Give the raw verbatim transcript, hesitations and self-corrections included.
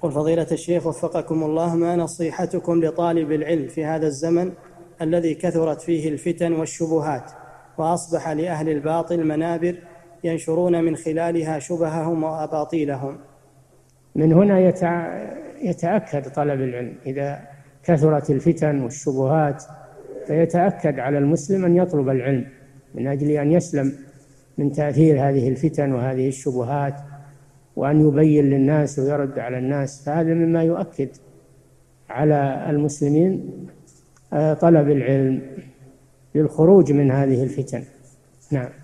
يقول فضيلة الشيخ وفقكم الله، ما نصيحتكم لطالب العلم في هذا الزمن الذي كثرت فيه الفتن والشبهات وأصبح لأهل الباطل منابر ينشرون من خلالها شبههم وأباطيلهم؟ من هنا يتأكد طلب العلم إذا كثرت الفتن والشبهات، فيتأكد على المسلم أن يطلب العلم من أجل أن يسلم من تأثير هذه الفتن وهذه الشبهات، وأن يبين للناس ويرد على الناس. فهذا مما يؤكد على المسلمين طلب العلم للخروج من هذه الفتن. نعم.